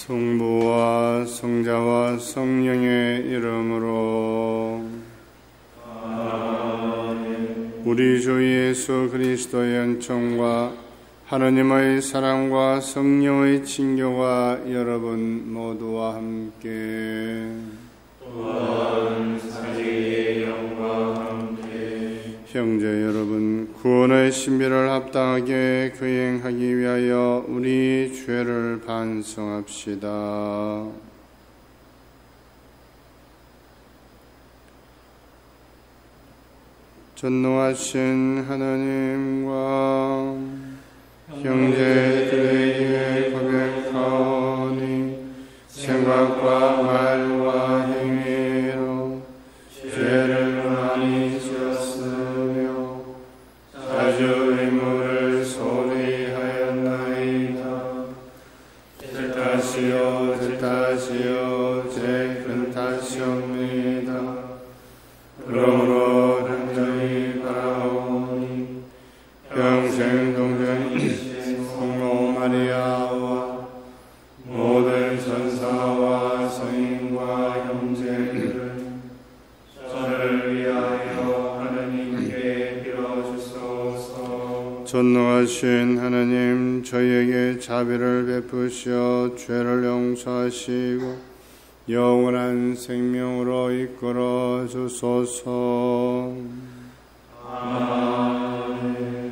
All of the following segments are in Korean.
성부와 성자와 성령의 이름으로 아멘. 우리 주 예수 그리스도의 은총과 하느님의 사랑과 성령의 친교가 여러분 모두와 함께 또한 사제의 영과 함께 형제 여러분, 구원의 신비를 합당하게 거행하기 위하여 우리 죄를 반성합시다. 전능하신 하나님과 형제들에게 고백하오니 생각과 말과 행위로 죄를 많이 지었으며 자주 의무를 소홀히 하였나이다. 제 탓이요 제 큰 탓이옵니다. 그러므로 간절히 바라오니 평생 동정이신 성모 마리아와 모든 천사와 성인과 형제들을 저를 위하여 하느님께 빌어주소서. 전능하신 하나님, 저희에게 자비를 베푸시어 죄를 용서하시고 영원한 생명으로 이끌어 주소서. 아멘.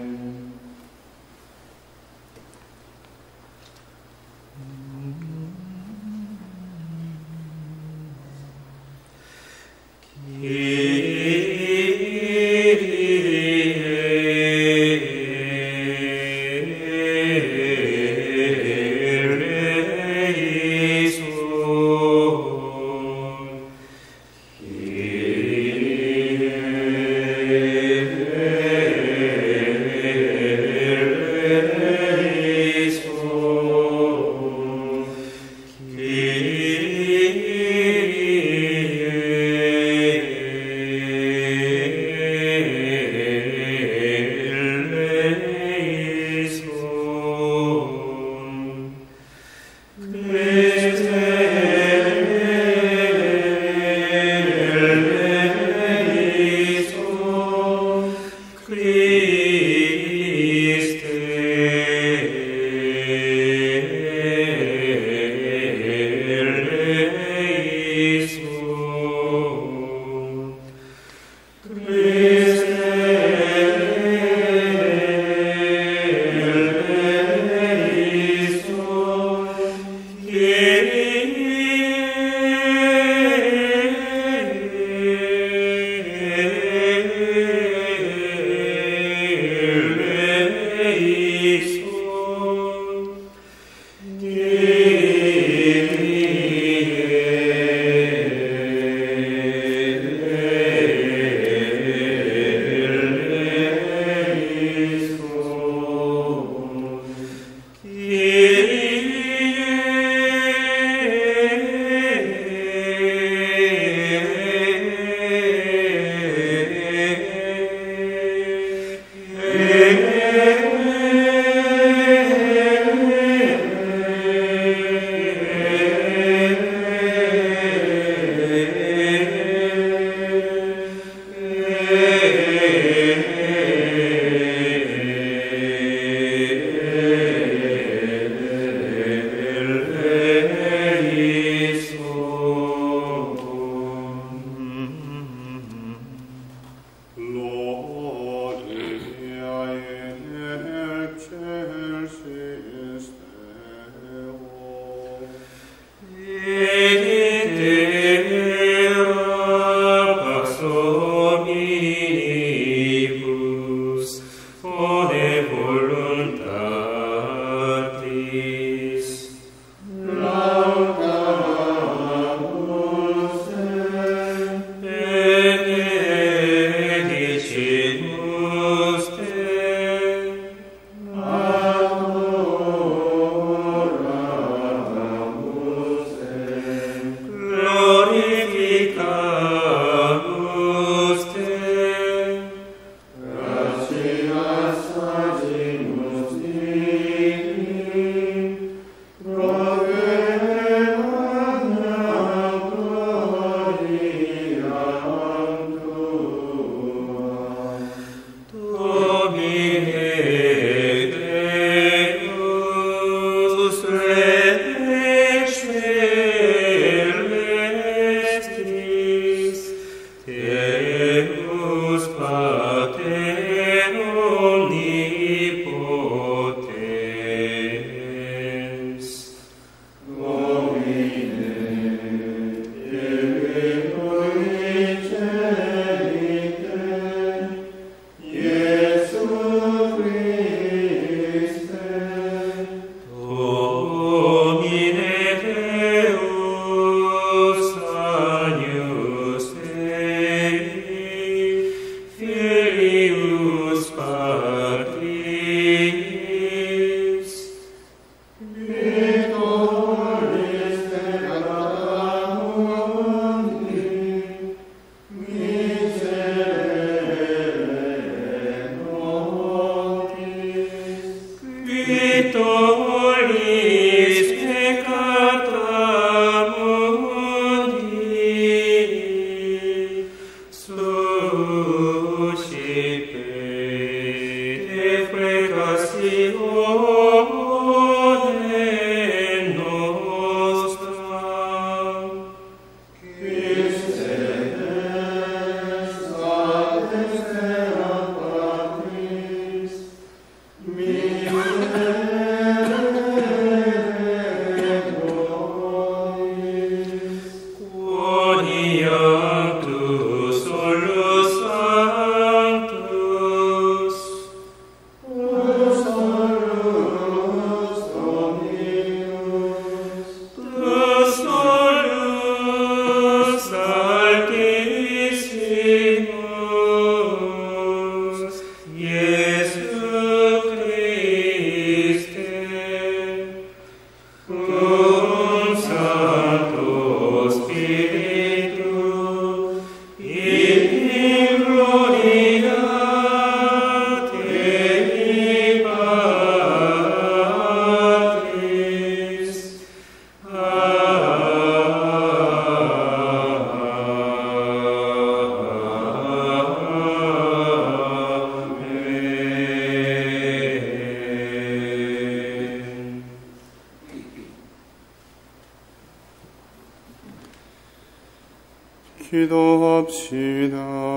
기도합시다.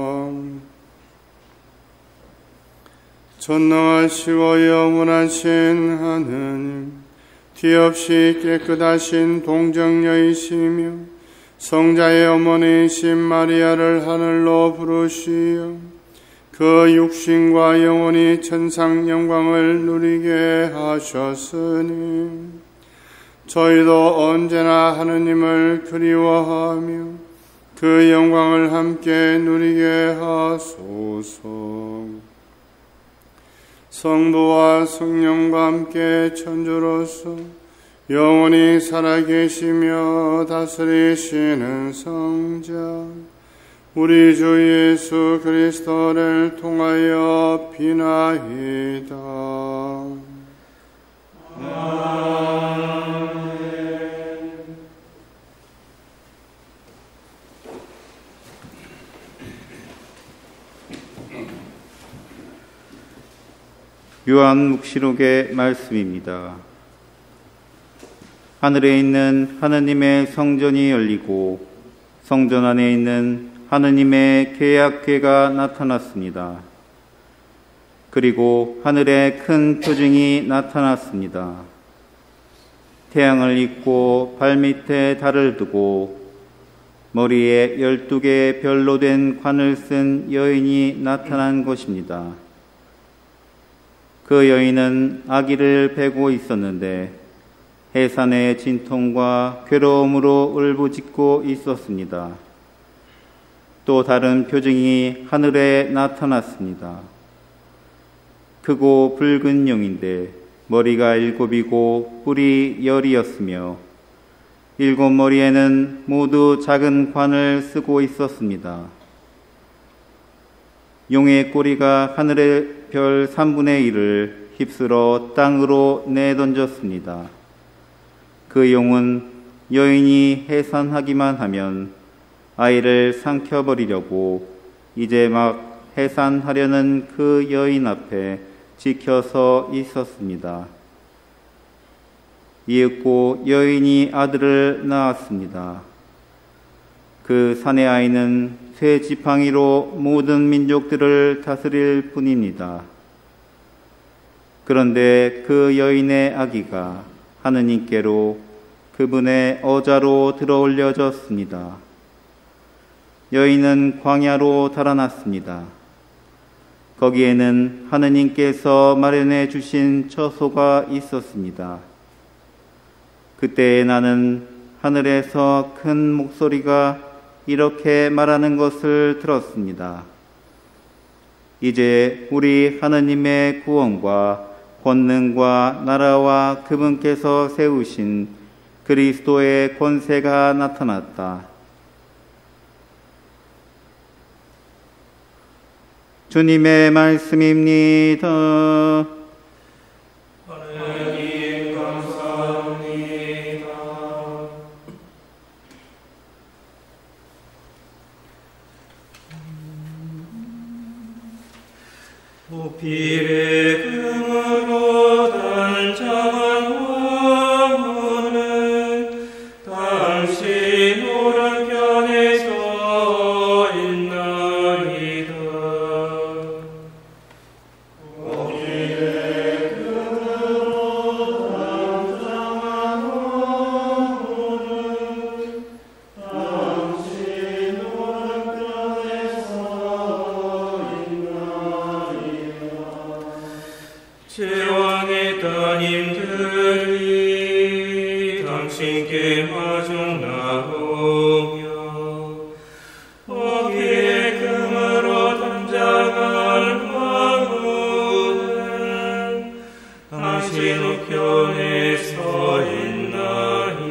전능하시고 영원하신 하느님, 뒤없이 깨끗하신 동정녀이시며 성자의 어머니이신 마리아를 하늘로 부르시어 그 육신과 영혼이 천상 영광을 누리게 하셨으니 저희도 언제나 하느님을 그리워하며 그 영광을 함께 누리게 하소서. 성부와 성령과 함께 천주로서 영원히 살아계시며 다스리시는 성자 우리 주 예수 그리스도를 통하여 비나이다. 아멘. 요한묵시록의 말씀입니다. 하늘에 있는 하느님의 성전이 열리고 성전 안에 있는 하느님의 계약궤가 나타났습니다. 그리고 하늘에 큰 표징이 나타났습니다. 태양을 잇고 발밑에 달을 두고 머리에 12개의 별로 된 관을 쓴 여인이 나타난 것입니다. 그 여인은 아기를 베고 있었는데 해산의 진통과 괴로움으로 울부짖고 있었습니다. 또 다른 표징이 하늘에 나타났습니다. 크고 붉은 용인데 머리가 7이고 뿔이 10이었으며 7머리에는 모두 작은 관을 쓰고 있었습니다. 용의 꼬리가 하늘의 별 3분의 1을 휩쓸어 땅으로 내던졌습니다. 그 용은 여인이 해산하기만 하면 아이를 삼켜버리려고 이제 막 해산하려는 그 여인 앞에 지켜서 있었습니다. 이윽고 여인이 아들을 낳았습니다. 그 사내 아이는 새 지팡이로 모든 민족들을 다스릴 뿐입니다. 그런데 그 여인의 아기가 하느님께로 그분의 어자로 들어올려졌습니다. 여인은 광야로 달아났습니다. 거기에는 하느님께서 마련해 주신 처소가 있었습니다. 그때 나는 하늘에서 큰 목소리가 이렇게 말하는 것을 들었습니다. 이제 우리 하느님의 구원과 권능과 나라와 그분께서 세우신 그리스도의 권세가 나타났다. 주님의 말씀입니다. 하느님 감사합니다. 비례금으로 제왕의 따님들이 당신께 마중 나오며 어깨에 금으로 단장한 왕후는 당신 우편에 서 있나이다.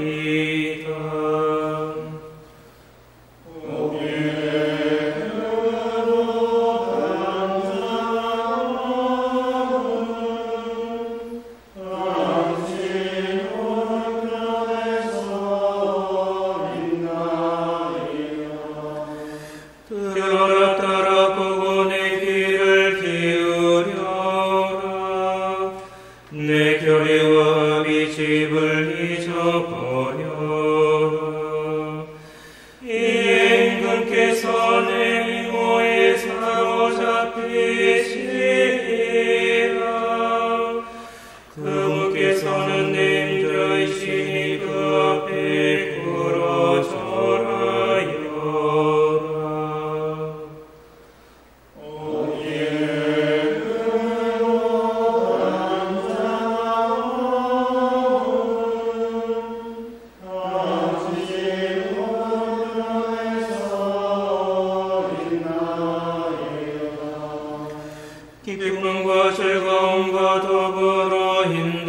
기쁨과 즐거움과 더불어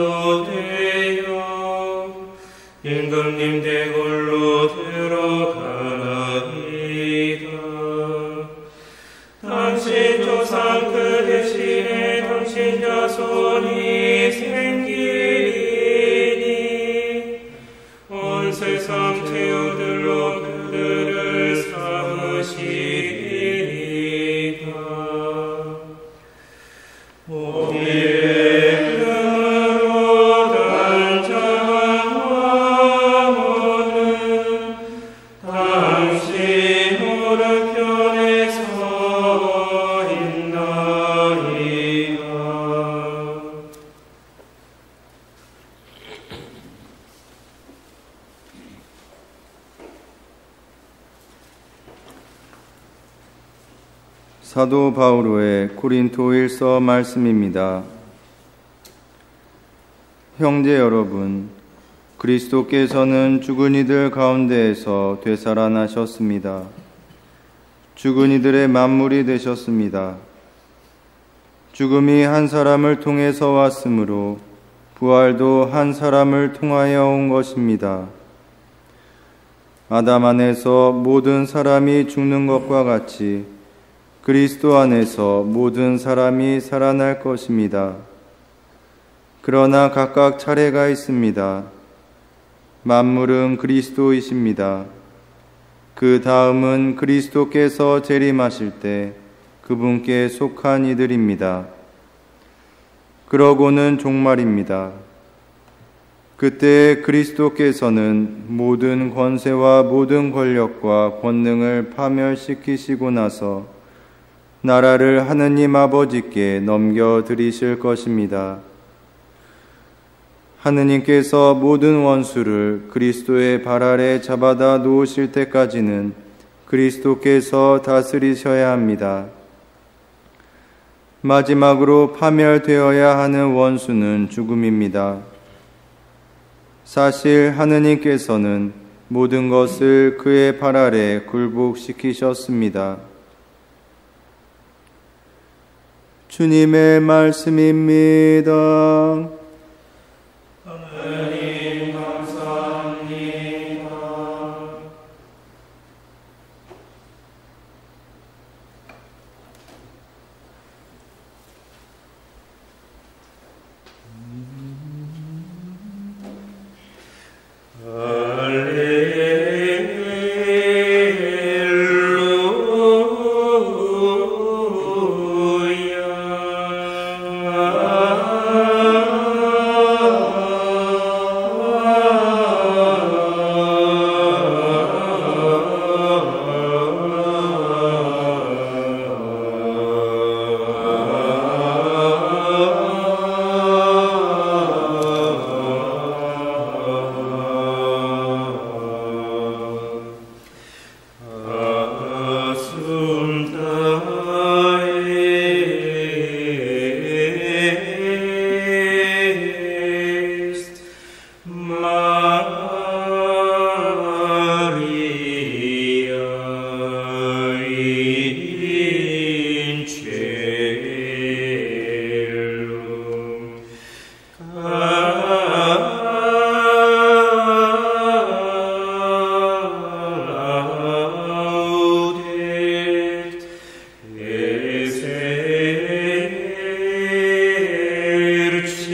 인도되어 임금님 대궐로 들어가나이다. 당신 조상 그 대신에 당신 자손이 생기리니 온 세상 태우들로 그들을 삼으시리이다. 사도 바오로의 고린토일서 말씀입니다. 형제 여러분, 그리스도께서는 죽은 이들 가운데에서 되살아나셨습니다. 죽은 이들의 만물이 되셨습니다. 죽음이 한 사람을 통해서 왔으므로 부활도 한 사람을 통하여 온 것입니다. 아담 안에서 모든 사람이 죽는 것과 같이 그리스도 안에서 모든 사람이 살아날 것입니다. 그러나 각각 차례가 있습니다. 만물은 그리스도이십니다. 그 다음은 그리스도께서 재림하실 때 그분께 속한 이들입니다. 그러고는 종말입니다. 그때 그리스도께서는 모든 권세와 모든 권력과 권능을 파멸시키시고 나서 나라를 하느님 아버지께 넘겨드리실 것입니다. 하느님께서 모든 원수를 그리스도의 발 아래 잡아다 놓으실 때까지는 그리스도께서 다스리셔야 합니다. 마지막으로 파멸되어야 하는 원수는 죽음입니다. 사실 하느님께서는 모든 것을 그의 발 아래 굴복시키셨습니다. 주님의 말씀입니다. 하나님 감사합니다. 할렐루야.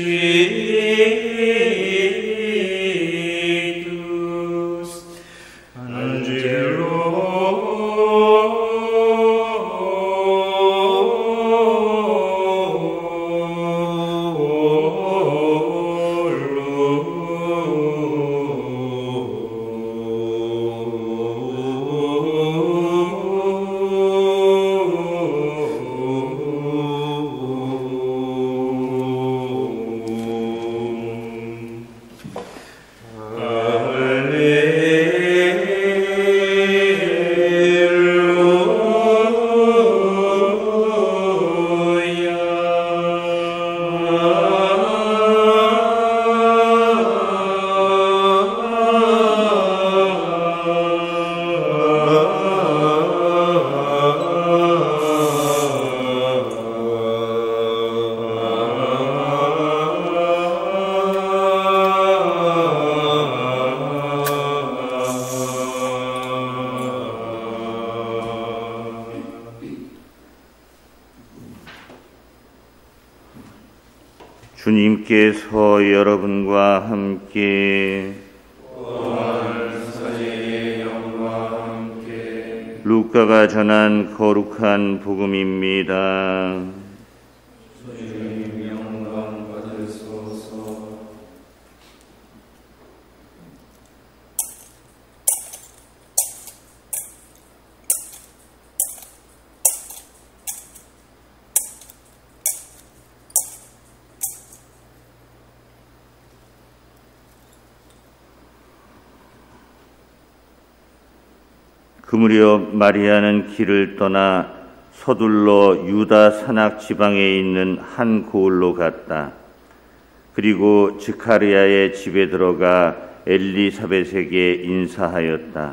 Spiritus, 주님께서 여러분과 함께 루카가 전한 거룩한 복음입니다. 주님 영광 받으소서. 그 무렵 마리아는 길을 떠나 서둘러 유다 산악 지방에 있는 한 고을로 갔다. 그리고 즈카리아의 집에 들어가 엘리사벳에게 인사하였다.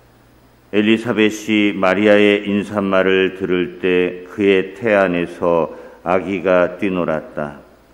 엘리사벳이 마리아의 인사말을 들을 때 그의 태 안에서 아기가 뛰놀았다.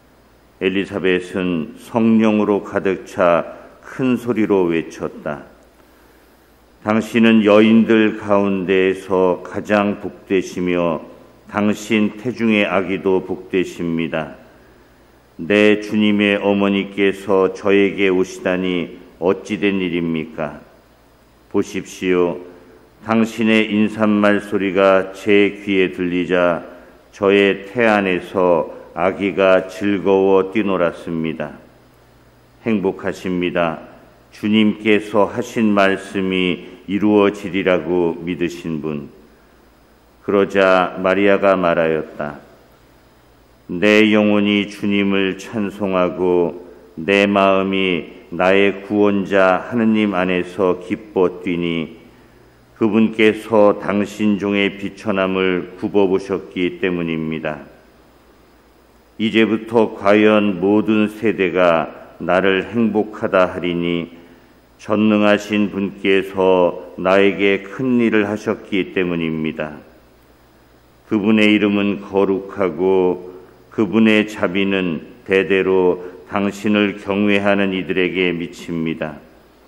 엘리사벳은 성령으로 가득 차 큰 소리로 외쳤다. 당신은 여인들 가운데에서 가장 복되시며 당신 태중의 아기도 복되십니다. 내 주님의 어머니께서 저에게 오시다니 어찌 된 일입니까? 보십시오. 당신의 인사말 소리가 제 귀에 들리자 저의 태 안에서 아기가 즐거워 뛰놀았습니다. 행복하십니다. 주님께서 하신 말씀이 이루어지리라고 믿으신 분. 그러자 마리아가 말하였다. 내 영혼이 주님을 찬송하고 내 마음이 나의 구원자 하느님 안에서 기뻐 뛰니 그분께서 당신 종의 비천함을 굽어보셨기 때문입니다. 이제부터 과연 모든 세대가 나를 행복하다 하리니 전능하신 분께서 나에게 큰 일을 하셨기 때문입니다. 그분의 이름은 거룩하고 그분의 자비는 대대로 당신을 경외하는 이들에게 미칩니다.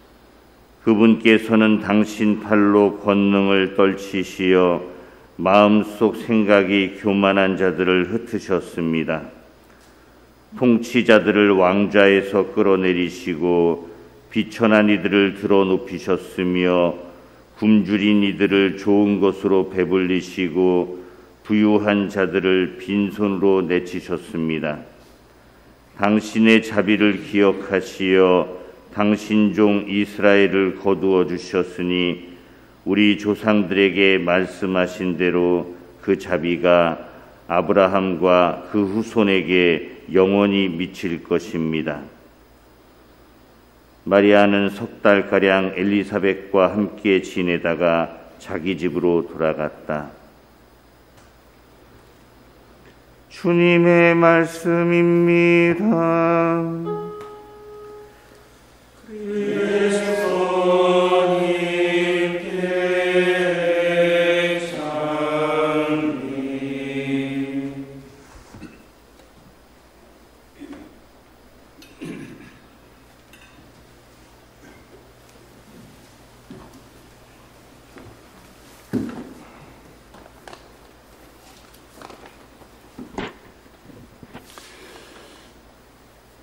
그분께서는 당신 팔로 권능을 떨치시어 마음속 생각이 교만한 자들을 흩으셨습니다. 통치자들을 왕좌에서 끌어내리시고 비천한 이들을 들어 높이셨으며 굶주린 이들을 좋은 것으로 배불리시고 부유한 자들을 빈손으로 내치셨습니다. 당신의 자비를 기억하시어 당신 종 이스라엘을 거두어 주셨으니 우리 조상들에게 말씀하신 대로 그 자비가 아브라함과 그 후손에게 영원히 미칠 것입니다. 마리아는 석 달가량 엘리사벳과 함께 지내다가 자기 집으로 돌아갔다. 주님의 말씀입니다.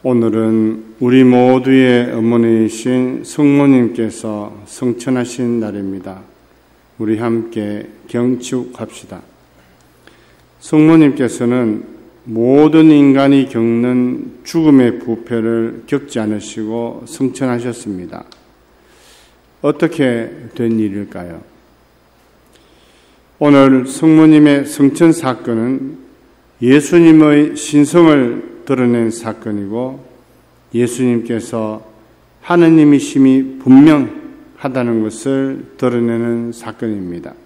오늘은 우리 모두의 어머니이신 성모님께서 성천하신 날입니다. 우리 함께 경축합시다. 성모님께서는 모든 인간이 겪는 죽음의 부패를 겪지 않으시고 성천하셨습니다. 어떻게 된 일일까요? 오늘 성모님의 성천 사건은 예수님의 신성을 드러낸 사건이고 예수님께서 하느님이심이 분명하다는 것을 드러내는 사건입니다.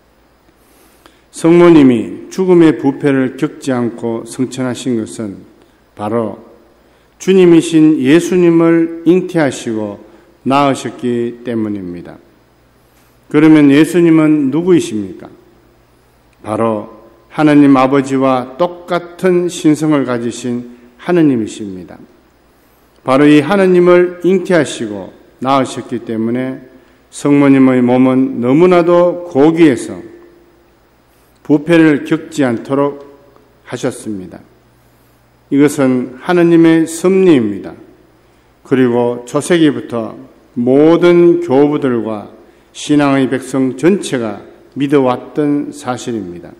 성모님이 죽음의 부패를 겪지 않고 성천하신 것은 바로 주님이신 예수님을 잉태하시고 낳으셨기 때문입니다. 그러면 예수님은 누구이십니까? 바로 하느님 아버지와 똑같은 신성을 가지신 하느님이십니다. 바로 이 하느님을 잉태하시고 낳으셨기 때문에 성모님의 몸은 너무나도 고귀해서 부패를 겪지 않도록 하셨습니다. 이것은 하느님의 섭리입니다. 그리고 초세기부터 모든 교부들과 신앙의 백성 전체가 믿어왔던 사실입니다.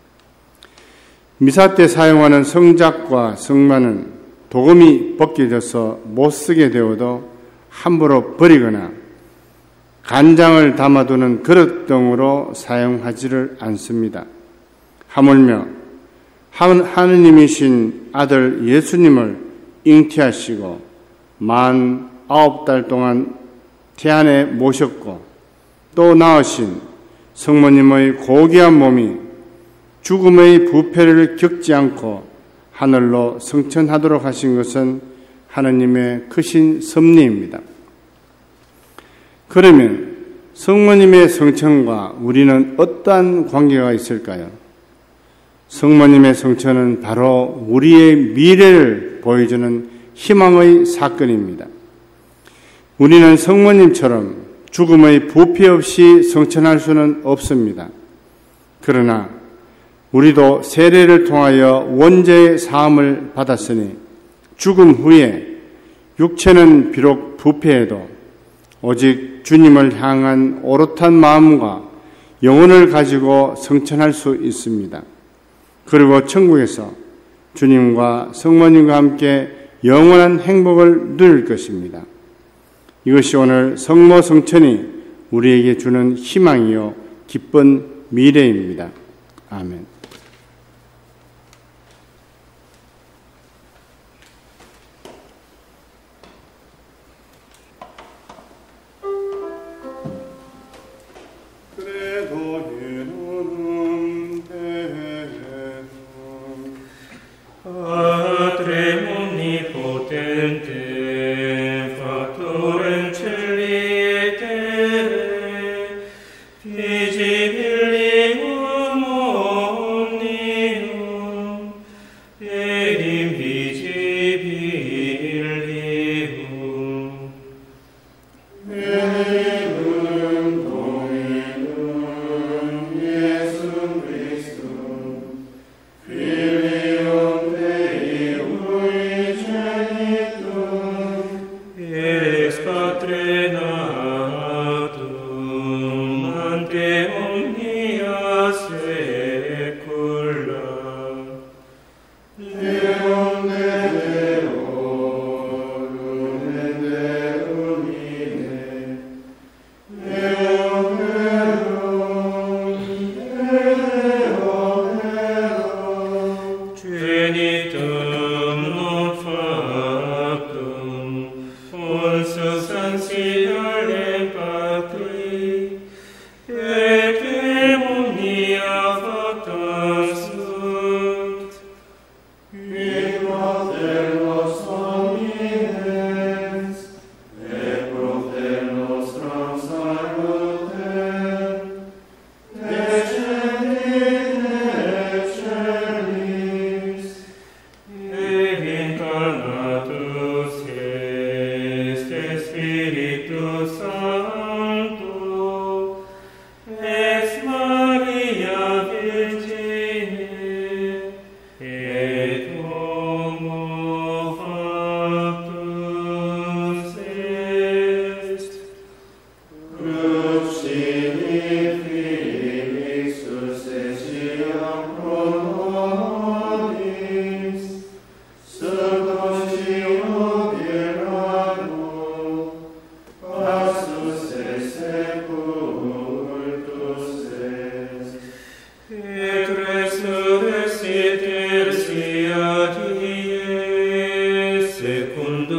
미사 때 사용하는 성작과 성만은 도금이 벗겨져서 못쓰게 되어도 함부로 버리거나 간장을 담아두는 그릇 등으로 사용하지를 않습니다. 하물며 하느님이신 아들 예수님을 잉태하시고 49달 동안 태안에 모셨고 또 낳으신 성모님의 고귀한 몸이 죽음의 부패를 겪지 않고 하늘로 성천하도록 하신 것은 하느님의 크신 섭리입니다. 그러면 성모님의 성천과 우리는 어떠한 관계가 있을까요? 성모님의 성천은 바로 우리의 미래를 보여주는 희망의 사건입니다. 우리는 성모님처럼 죽음의 부패 없이 성천할 수는 없습니다. 그러나 우리도 세례를 통하여 원죄의 사함을 받았으니 죽음 후에 육체는 비록 부패해도 오직 주님을 향한 오롯한 마음과 영혼을 가지고 성천할 수 있습니다. 그리고 천국에서 주님과 성모님과 함께 영원한 행복을 누릴 것입니다. 이것이 오늘 성모 성천이 우리에게 주는 희망이요 기쁜 미래입니다. 아멘. Leone Deo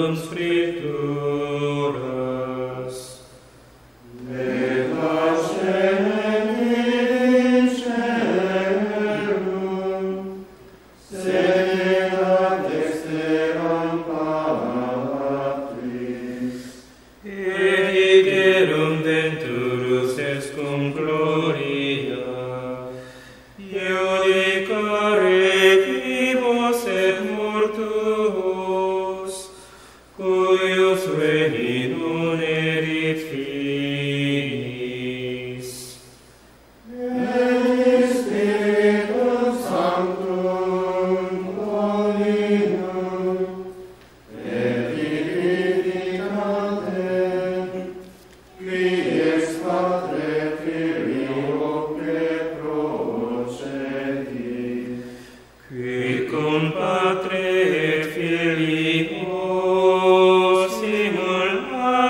Scripturas. Editerum denturus est cum gloria, iudicare vivos et mortuos, cuius regi non erit finis. Et Spiritus Sanctum Dominum, et vivificatem, qui ex Patre Filioque procedit, Qui cum Patre et Filio simul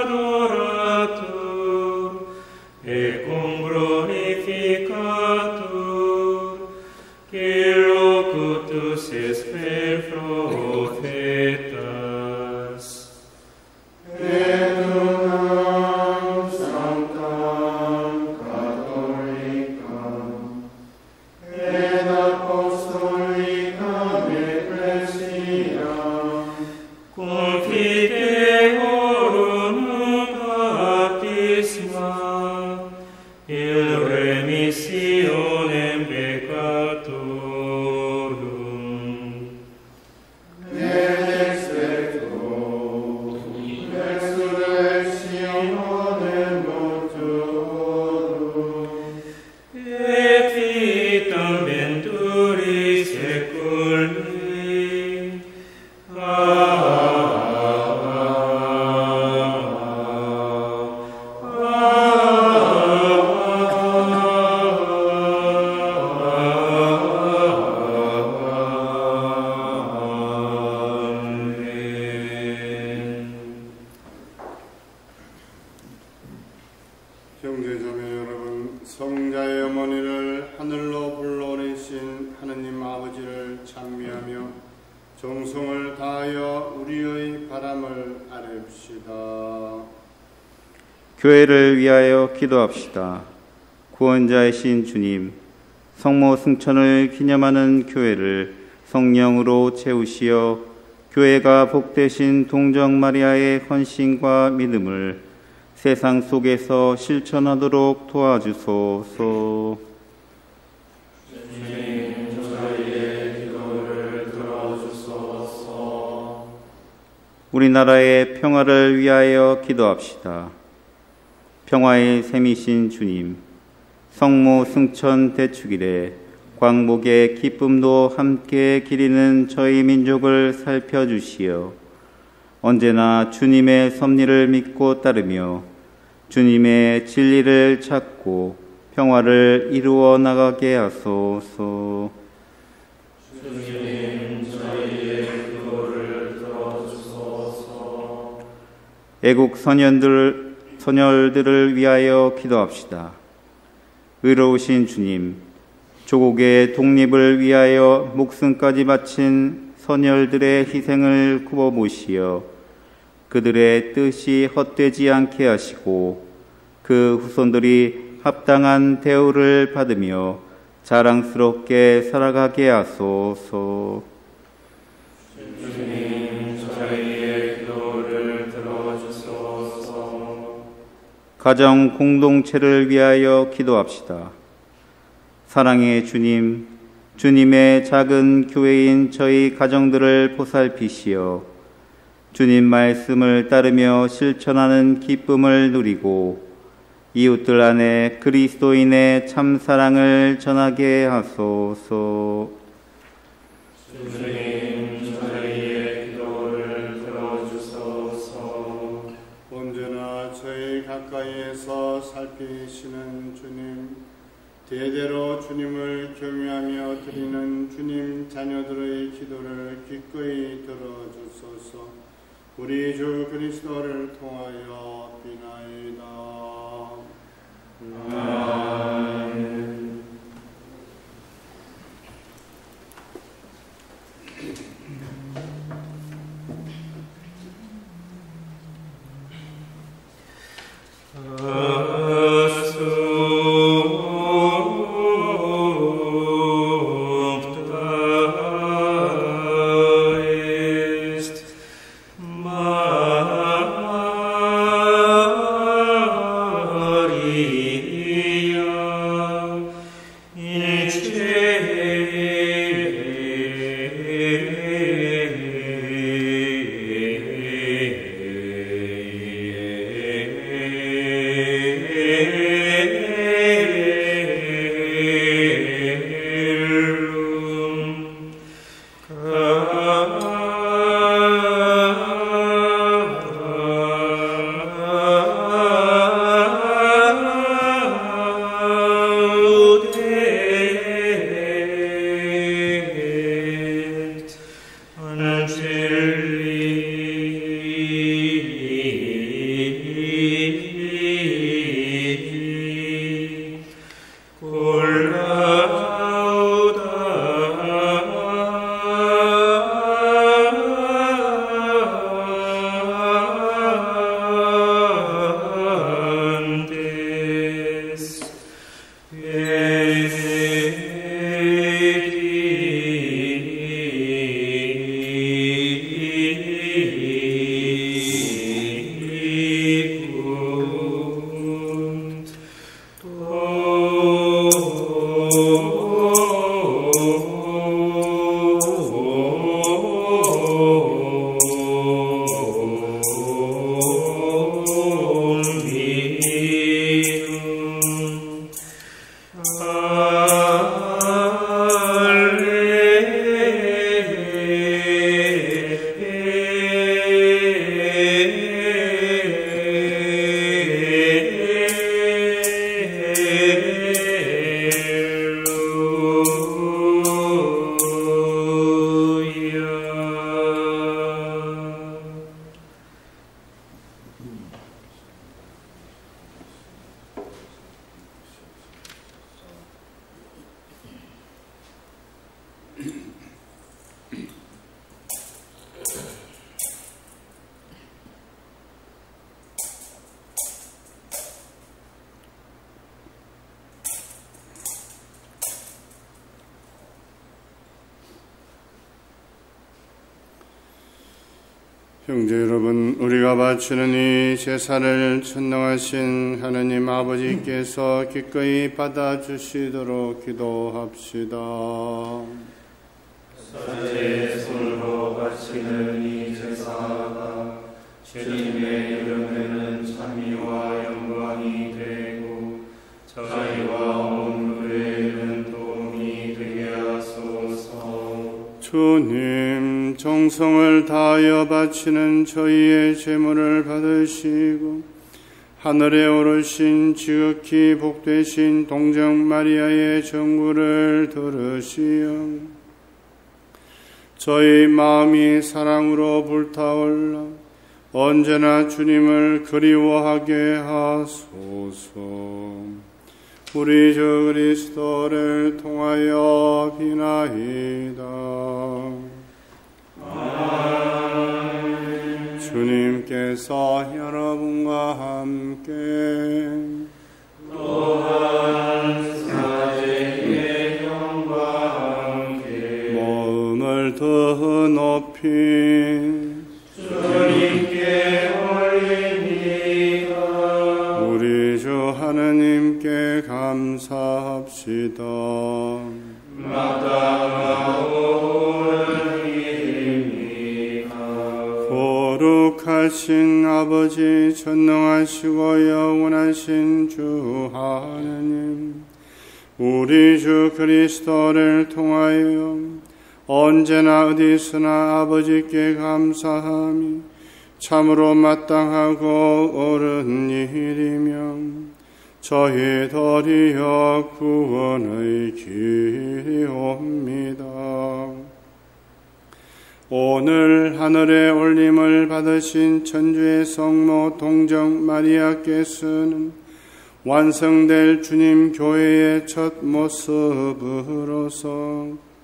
adoratur, et cum glorificatur, qui locutus est per prophetas. et unam sanctam catholicam, et apostolicam ecclesiam, Confiteorum baptisma, in remissionem peccatorum. et expecto resurrectionem mortuorum, Et vitam venturi seculi. Amen. 형제자매 여러분, 성자의 어머니를 하늘로 불러내신 하느님 아버지를 찬미하며 정성을 다하여 우리의 바람을 아뢰읍시다. 교회를 위하여 기도합시다. 구원자이신 주님, 성모 승천을 기념하는 교회를 성령으로 채우시어 교회가 복되신 동정 마리아의 헌신과 믿음을 세상 속에서 실천하도록 도와주소서. 주님, 저희의 기도를 들어주소서. 우리나라의 평화를 위하여 기도합시다. 평화의 샘이신 주님, 성모 승천 대축일에 광복의 기쁨도 함께 기리는 저희 민족을 살펴주시어 언제나 주님의 섭리를 믿고 따르며 주님의 진리를 찾고 평화를 이루어 나가게 하소서. 주님, 저희의 기도를 들어주소서. 애국 선열들을 위하여 기도합시다. 의로우신 주님, 조국의 독립을 위하여 목숨까지 바친 선열들의 희생을 굽어보시어 그들의 뜻이 헛되지 않게 하시고 그 후손들이 합당한 대우를 받으며 자랑스럽게 살아가게 하소서. 주님, 저희의 기도를 들어주소서. 가정 공동체를 위하여 기도합시다. 사랑의 주님, 주님의 작은 교회인 저희 가정들을 보살피시어 주님 말씀을 따르며 실천하는 기쁨을 누리고 이웃들 안에 그리스도인의 참 사랑을 전하게 하소서. 주님, 저희의 기도를 들어주소서. 언제나 저희 가까이에서 살피시는 주님, 대대로 주님을 경외하며 드리는 주님 자녀들의 기도를 기꺼이 들어주소서. 우리 주 그리스도를 통하여 비나이다. 아멘. 형제 여러분, 우리가 바치는 이 제사를 전능하신 하느님 아버지께서 기꺼이 받아주시도록 기도합시다. 사제의 손으로 바치는 이 제사가 주님의 이름에는 찬미와 영광이 되고 저희와 온 교회에는 도움이 되게 하소서. 주님, 정성을 다하여 바치는 저희의 제물을 받으시고 하늘에 오르신 지극히 복되신 동정 마리아의 전구를 들으시어 저희 마음이 사랑으로 불타올라 언제나 주님을 그리워하게 하소서. 우리 주 그리스도를 통하여 비나이다. 아멘. 주님께서 여러분과 함께 또한 사제의 영과 함께 마음을 더 높이 주님께 올립니다. 우리 주 하느님께 감사합시다. 마땅하오는 일입니다. 거룩하신 아버지, 전능하시고 영원하신 주 하느님, 우리 주 그리스도를 통하여 언제나 어디서나 아버지께 감사함이 참으로 마땅하고 옳은 일이며 저희 도리어 구원의 길이옵니다. 오늘 하늘에 올림을 받으신 천주의 성모 동정 마리아께서는 완성될 주님 교회의 첫 모습으로서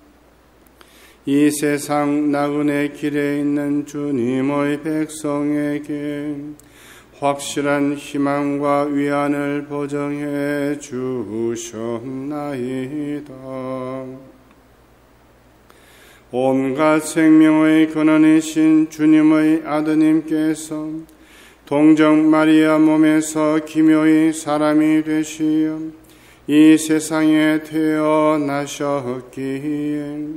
이 세상 나그네 길에 있는 주님의 백성에게 확실한 희망과 위안을 보정해 주셨나이다. 온갖 생명의 근원이신 주님의 아드님께서 동정 마리아 몸에서 기묘히 사람이 되시어 이 세상에 태어나셨기에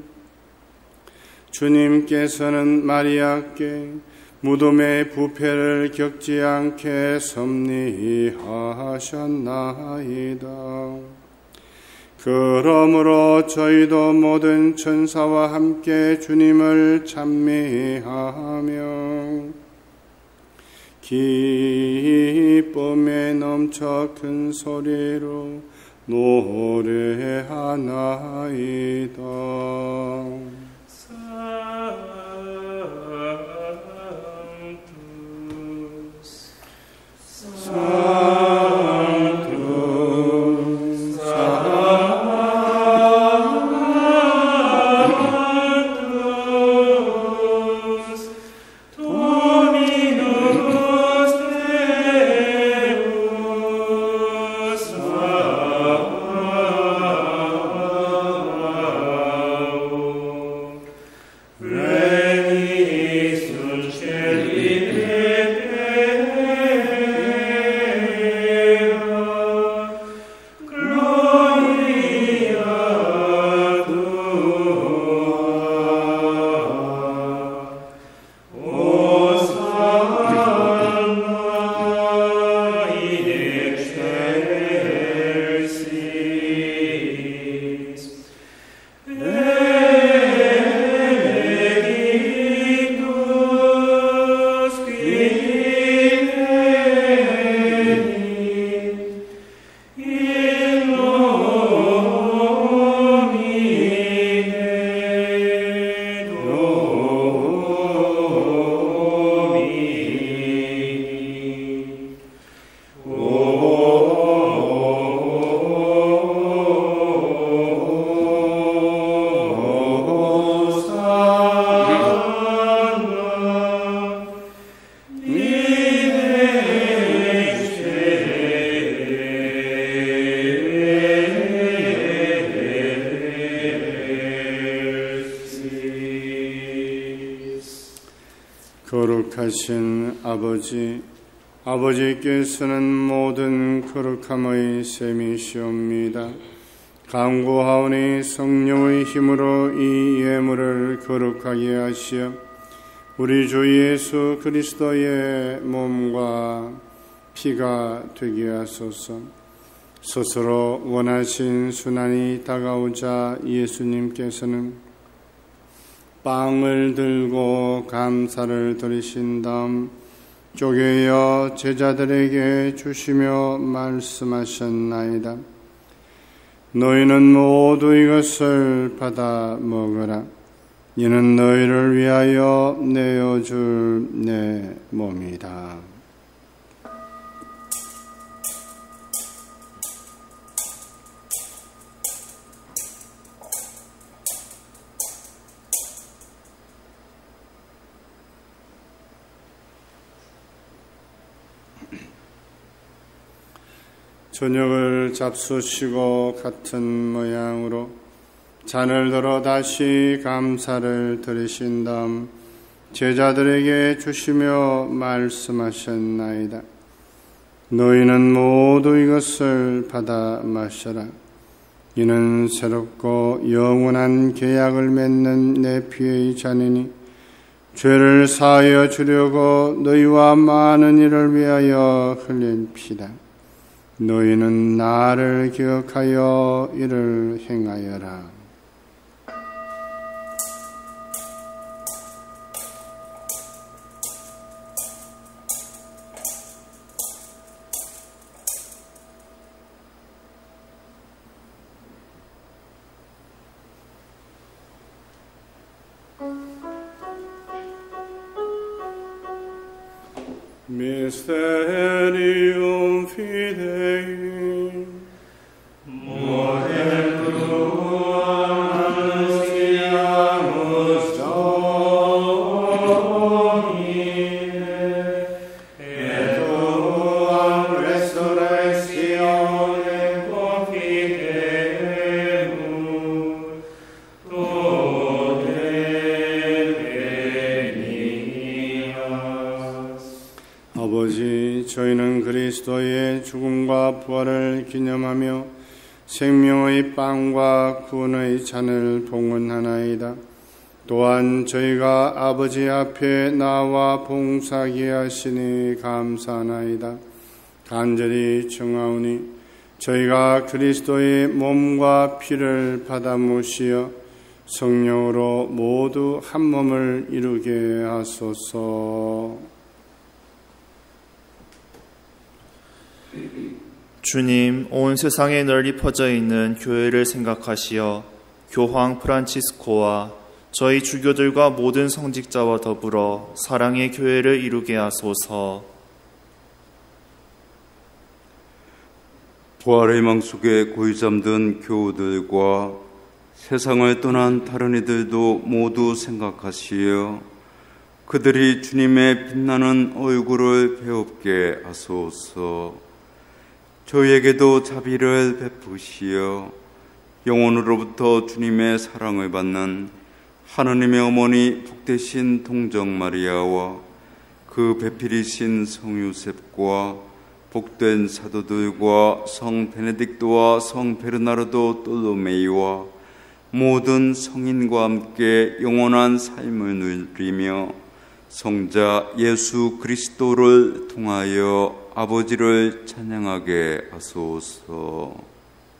주님께서는 마리아께 무덤의 부패를 겪지 않게 섭리하셨나이다. 그러므로 저희도 모든 천사와 함께 주님을 찬미하며 기쁨에 넘쳐 큰 소리로 노래하나이다. 거룩하신 아버지께서는 모든 거룩함의 셈이시옵니다. 간구하오니 성령의 힘으로 이 예물을 거룩하게 하시어 우리 주 예수 그리스도의 몸과 피가 되게 하소서. 스스로 원하신 순환이 다가오자 예수님께서는 빵을 들고 감사를 드리신 다음 쪼개어 제자들에게 주시며 말씀하셨나이다. 너희는 모두 이것을 받아 먹으라. 이는 너희를 위하여 내어줄 내 몸이다. 저녁을 잡수시고 같은 모양으로 잔을 들어 다시 감사를 드리신 다음 제자들에게 주시며 말씀하셨나이다. 너희는 모두 이것을 받아 마셔라. 이는 새롭고 영원한 계약을 맺는 내 피의 잔이니 죄를 사하여 주려고 너희와 많은 이를 위하여 흘린 피다. 너희는 나를 기억하여 이를 행하여라. Mysterium Fidei Modelum ansiamus Domine et tuam resurrectione confidemus tote 아버지, 저희는 그리스도의 죽음과 부활을 기념하며 생명의 빵과 구원의 잔을 봉헌하나이다. 또한 저희가 아버지 앞에 나와 봉사하게 하시니 감사하나이다. 간절히 청하오니 저희가 그리스도의 몸과 피를 받아 모시어 성령으로 모두 한 몸을 이루게 하소서. 주님, 온 세상에 널리 퍼져 있는 교회를 생각하시어 교황 프란치스코와 저희 주교들과 모든 성직자와 더불어 사랑의 교회를 이루게 하소서. 부활의 망 속에 고이 잠든 교우들과 세상을 떠난 다른 이들도 모두 생각하시어 그들이 주님의 빛나는 얼굴을 배웁게 하소서. 저희에게도 자비를 베푸시어 영혼으로부터 주님의 사랑을 받는 하느님의 어머니 복되신 동정 마리아와 그 배필이신 성 요셉과 복된 사도들과 성 베네딕토와 성 베르나르도 돌로메이와 모든 성인과 함께 영원한 삶을 누리며 성자 예수 그리스도를 통하여 아버지를 찬양하게 하소서.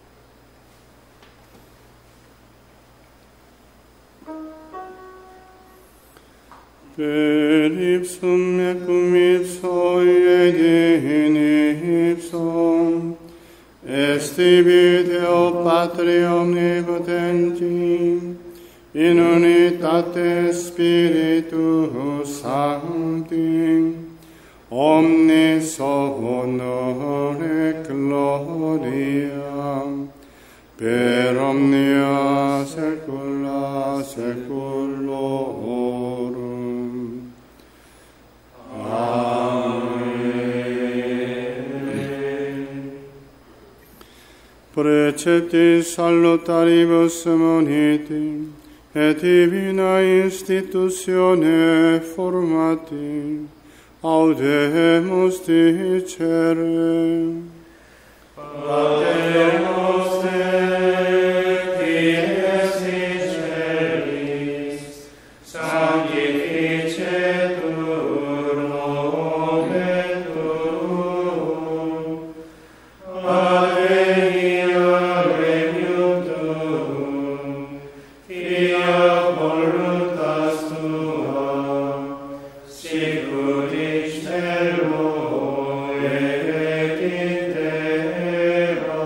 Per ipsum mecum ipso iedini ipsum esti Deo Patri omnipotenti in unitate Spiritus Sancti omnis honor et gloria per omnia saecula saeculorum. Preceptis salutaribus moniti et divina institutione formati audemus dicere. Pater noster, qui es in celis, sanctificetur nomen tuum. Adveniat regnum tuum, fiat voluntas tua, sicut in cielo et in terra.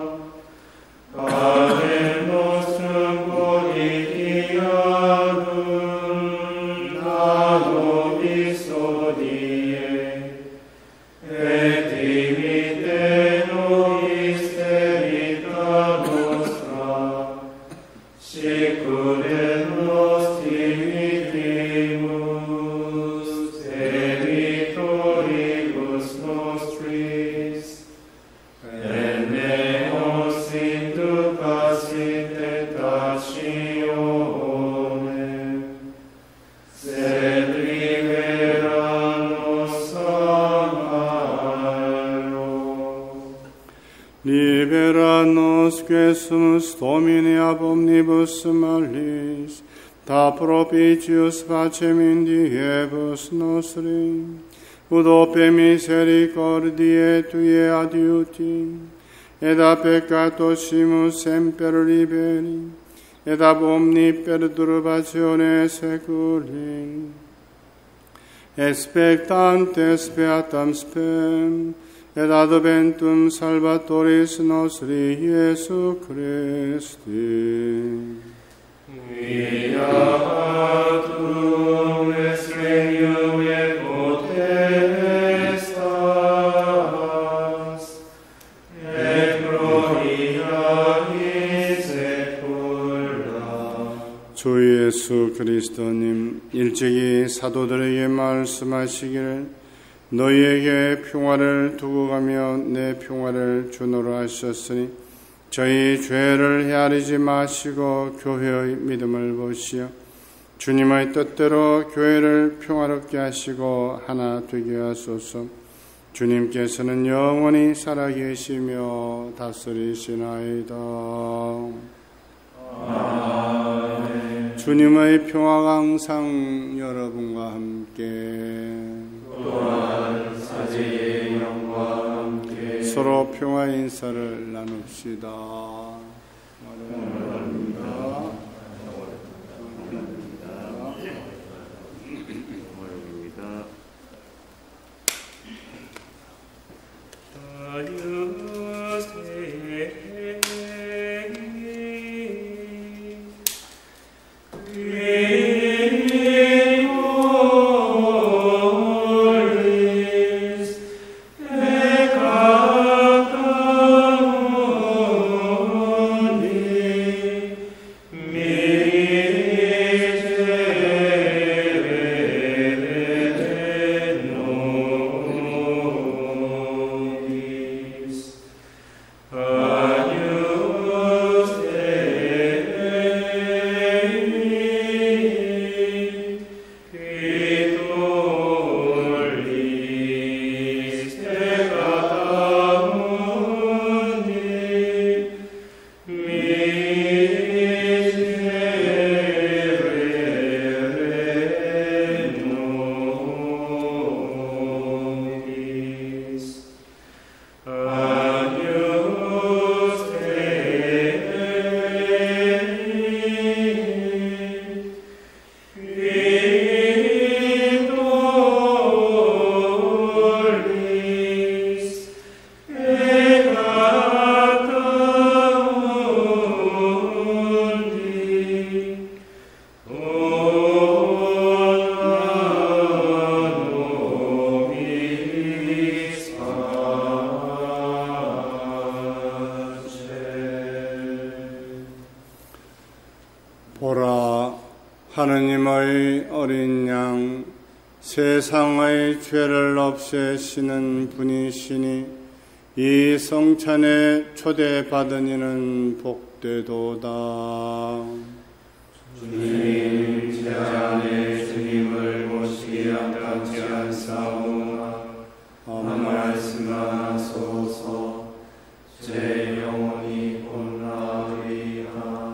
Panem nostrum quotidianum da nobis hodie, et dimitte nobis debita nostra, sicut et nos dimittimus debitoribus nostris, et ne nos inducas in tentationem, sed libera nos a malo. Libera nos quesumus Domini ab omnibus malis, da propitius pacem in diebus nostri, ut ope misericordiae Tuae adiuti, et a peccatosimus semper liberi, et ab omni perturbatione seculi, expectantes beatam spem, et adventum Salvatoris nostri Iesu Christi. Viatum es regnum et potestas, et gloria in saecula. 주 예수 그리스도님, 일찍이 사도들에게 말씀하시기를 너희에게 평화를 두고 가며 내 평화를 주노라 하셨으니 저희 죄를 헤아리지 마시고 교회의 믿음을 보시어 주님의 뜻대로 교회를 평화롭게 하시고 하나 되게 하소서. 주님께서는 영원히 살아계시며 다스리시나이다. 아멘. 주님의 평화가 항상 여러분과 함께 또한 사제의 영과 함께 서로 평화 인사를 나눕시다. 보라, 하느님의 어린 양, 세상의 죄를 없애시는 분이시니 이 성찬에 초대받은 이는 복되도다. 주님, 제 안에 주님을 모시기 합당치 않사오나 한 말씀만 하소서. 제 영혼이 온나으리이다.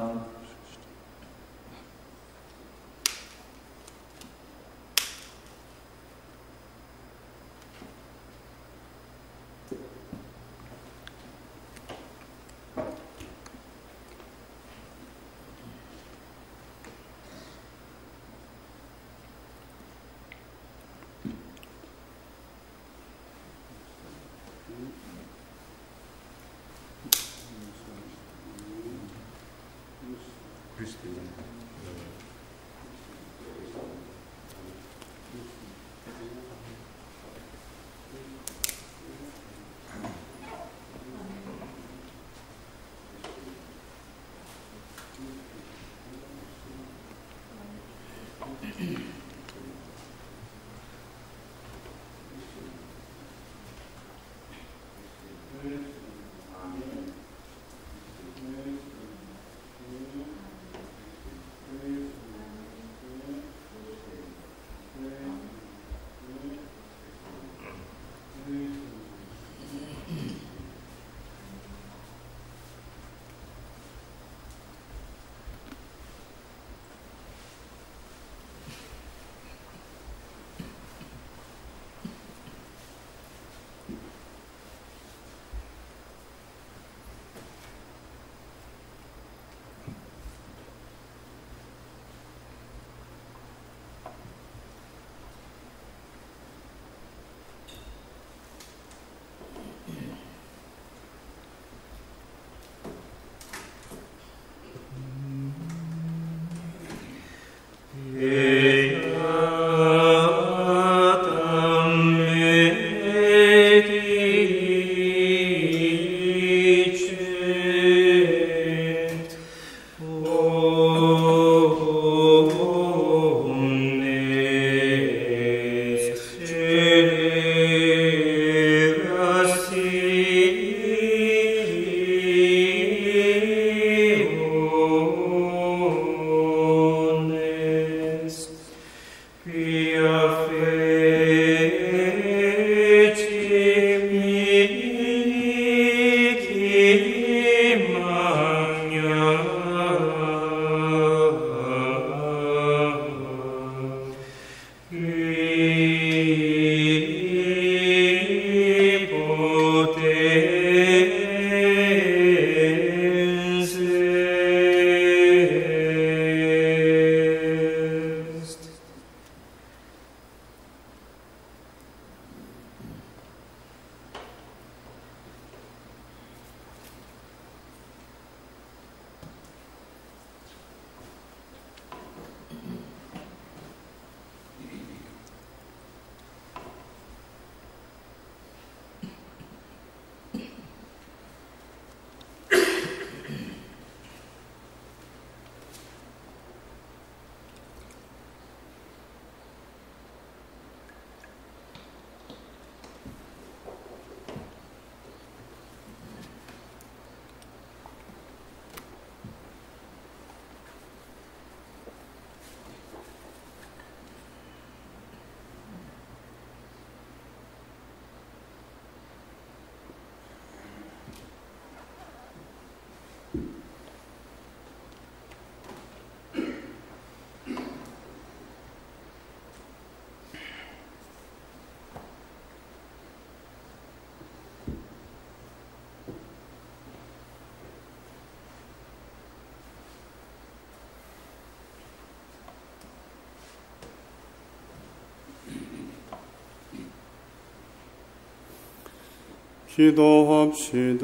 기도합시다.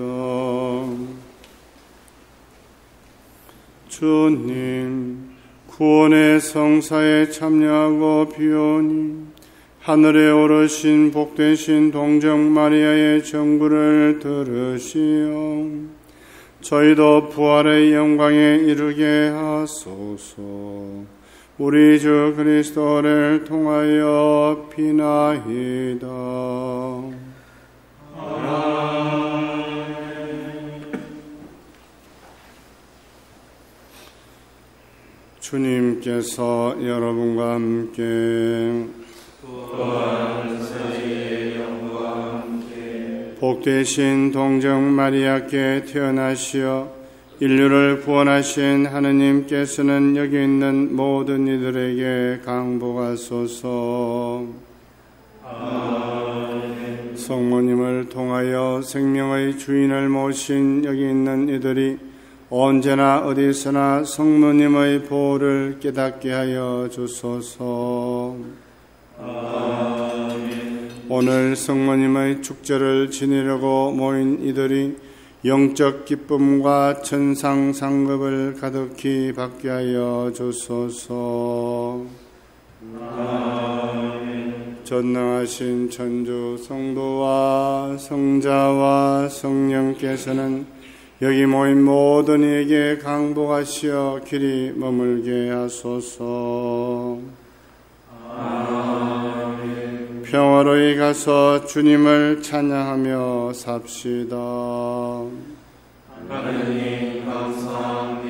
주님, 구원의 성사에 참여하고 비오니 하늘에 오르신 복되신 동정 마리아의 정구를 들으시어 저희도 부활의 영광에 이르게 하소서. 우리 주 그리스도를 통하여 비나이다. 주님께서 여러분과 함께 복되신 동정 마리아께 태어나시어 인류를 구원하신 하느님께서는 여기 있는 모든 이들에게 강복하소서. 성모님을 통하여 생명의 주인을 모신 여기 있는 이들이 언제나 어디서나 성모님의 보호를 깨닫게 하여 주소서. 오늘 성모님의 축제를 지내려고 모인 이들이 영적 기쁨과 천상 상급을 가득히 받게 하여 주소서. 전능하신 천주 성부와 성자와 성령께서는 여기 모인 모든 이에게 강복하시어 길이 머물게 하소서. 평화로이 가서 주님을 찬양하며 삽시다. 하나님 감사합니다.